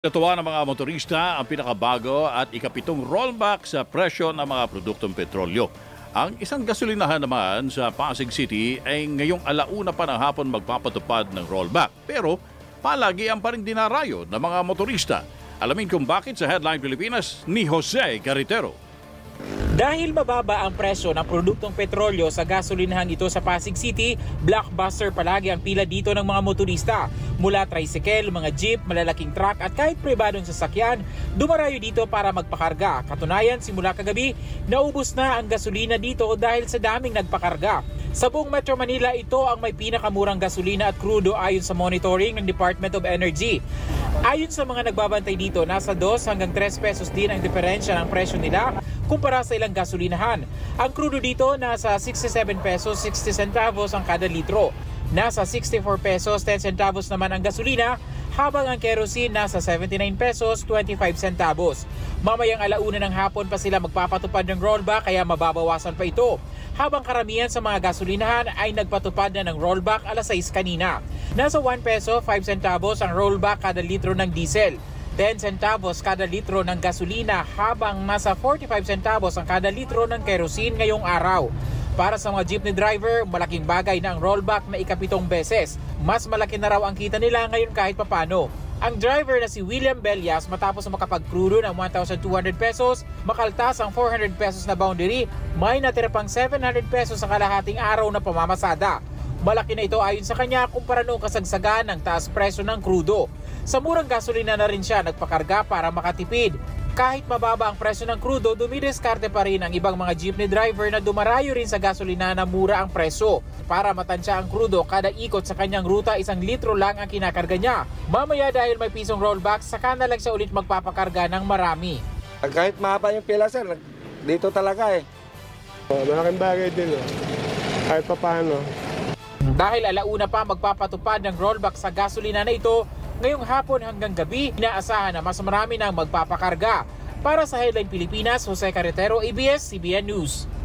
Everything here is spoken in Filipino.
Natuwa ng mga motorista ang pinakabago at ikapitong rollback sa presyo ng mga produktong petrolyo. Ang isang gasolinahan naman sa Pasig City ay ngayong alauna pa ng hapon magpapatupad ng rollback. Pero palagian pa rin dinarayo ng mga motorista. Alamin kung bakit sa Headline Pilipinas ni Jose Carretero. Dahil mababa ang presyo ng produktong petrolyo sa gasolinahan ito sa Pasig City, blockbuster palagi ang pila dito ng mga motorista. Mula tricycle, mga jeep, malalaking truck at kahit pribadong sasakyan, dumarayo dito para magpakarga. Katunayan, simula kagabi, naubos na ang gasolina dito dahil sa daming nagpakarga. Sa buong Metro Manila, ito ang may pinakamurang gasolina at krudo ayon sa monitoring ng Department of Energy. Ayon sa mga nagbabantay dito, nasa 2 hanggang 3 pesos din ang diferensya ng presyo nila kumpara sa ilang gasolinahan. Ang krudo dito nasa 67 pesos 60 centavos ang kada litro. Nasa 64 pesos 10 centavos naman ang gasolina, habang ang kerosene nasa 79 pesos 25 centavos. Mamayang alauna ng hapon pa sila magpapatupad ng rollback kaya mababawasan pa ito. Habang karamihan sa mga gasolinahan ay nagpatupad na ng rollback alas 6 kanina. Nasa 1 peso 5 centavos ang rollback kada litro ng diesel. 10 centavos kada litro ng gasolina, habang nasa 45 centavos ang kada litro ng kerosene ngayong araw. Para sa mga jeepney driver, malaking bagay na ang rollback na ikapitong beses. Mas malaki na raw ang kita nila ngayon kahit papano. Ang driver na si William Bellas, matapos makapagkrudo ng 1,200 pesos, makaltas ang 400 pesos na boundary, may natira pang 700 pesos sa kalahating araw na pamamasada. Malaki na ito ayon sa kanya kumpara noong kasagsagan ng taas presyo ng krudo. Sa murang gasolina na rin siya nagpakarga para makatipid. Kahit mababa ang presyo ng krudo, dumidiskarte pa rin ang ibang mga jeepney driver na dumarayo rin sa gasolina na mura ang presyo. Para matansya ang krudo, kada ikot sa kanyang ruta 1 litro lang ang kinakarga niya. Mamaya dahil may pisong rollback, saka na lang siya ulit magpapakarga ng marami. Kahit mahaba yung pila, sir, dito talaga eh. Malaking bagay din kahit pa paano. Dahil alauna pa magpapatupad ng rollback sa gasolina na ito, ngayong hapon hanggang gabi, inaasahan na mas marami nang magpapakarga. Para sa Headline Pilipinas, Jose Carretero, ABS-CBN News.